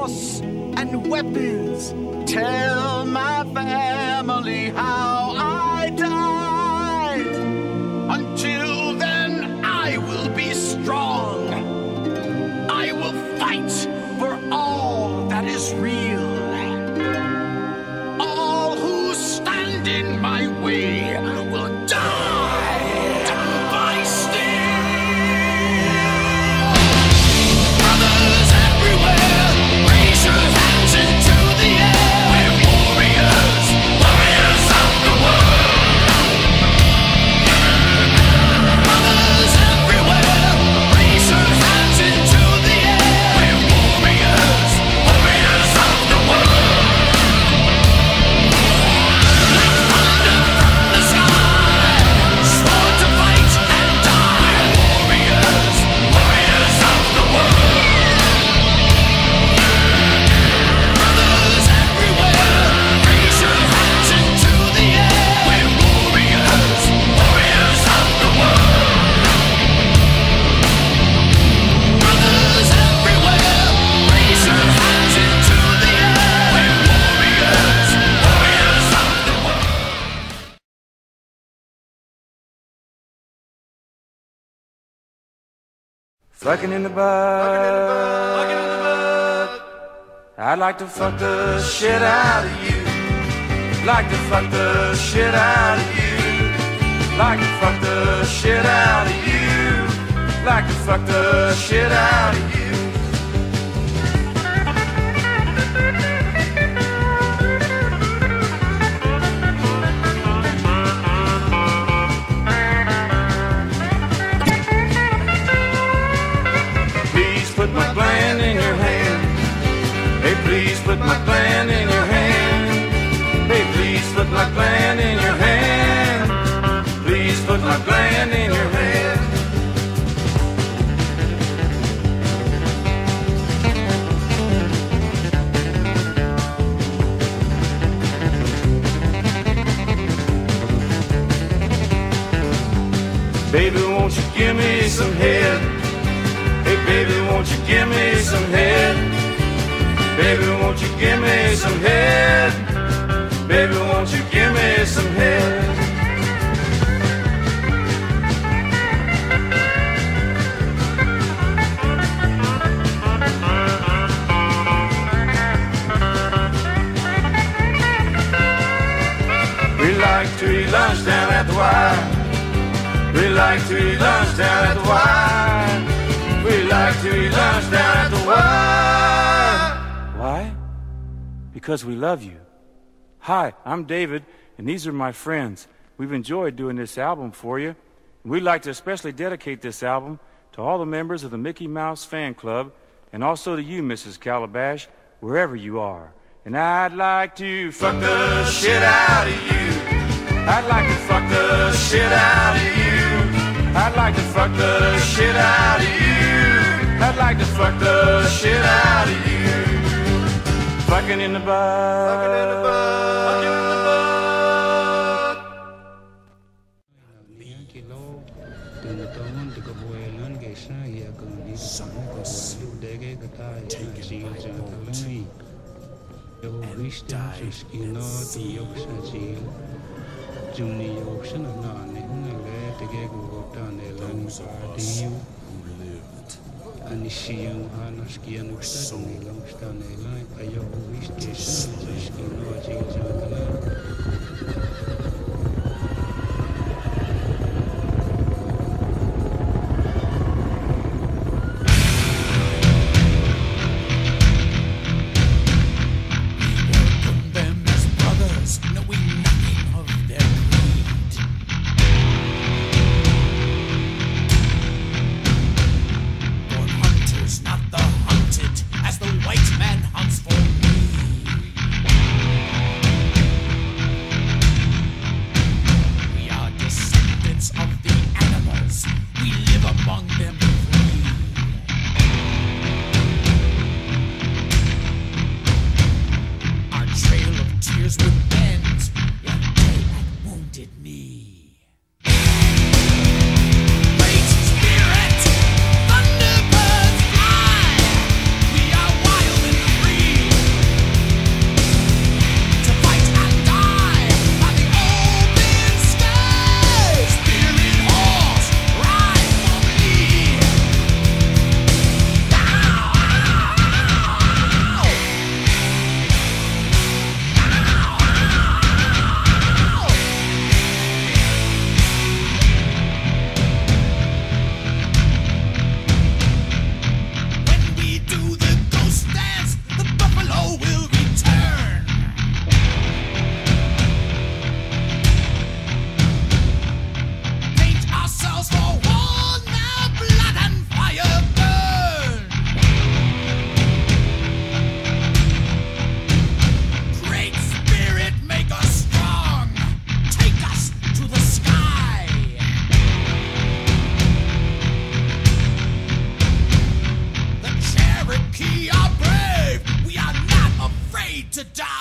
horse and weapons. Tell my family how I died. Until then, I will be strong. I will fight for all that is real. All who stand in my way will die by steel. Brothers everywhere, raise your hands into the air. We're warriors, warriors of the world. Brothers everywhere, raise your hands into the air. We're warriors, warriors of the world. Like thunder from the sky, sworn to fight and die. We're warriors, warriors of the world. Brothers everywhere, raise your hands into the air. We're warriors, warriors of the world. Brothers everywhere, raise your hands into the air. We're warriors, warriors of the world. Fucking in the butt. I'd like to fuck the shit out of you. Like to fuck the shit out of you. Like to fuck the shit out of you. Like to fuck the shit out of you. Please put my plan in your hand. Hey, please put my plan in your hand. Hey, please put my plan in your hand. Please put my plan in your hand. Baby, won't you give me some head? Hey, baby, won't you give me some head? Baby, won't you give me some head? Baby, won't you give me some head? We like to eat lunch down at the Y. We like to eat lunch down at the Y. We like to eat lunch down at the Y. Why? Because we love you. Hi, I'm David, and these are my friends. We've enjoyed doing this album for you. And we'd like to especially dedicate this album to all the members of the Mickey Mouse Fan Club, and also to you, Mrs. Calabash, wherever you are. And I'd like to fuck the shit out of you. I'd like to fuck the shit out of you. I'd like to fuck the shit out of you. I'd like to fuck the shit out of you. Fucking in the butt. Fucking in the butt. Fucking in the butt. Not the hunted, as the white man hunts for me. to die.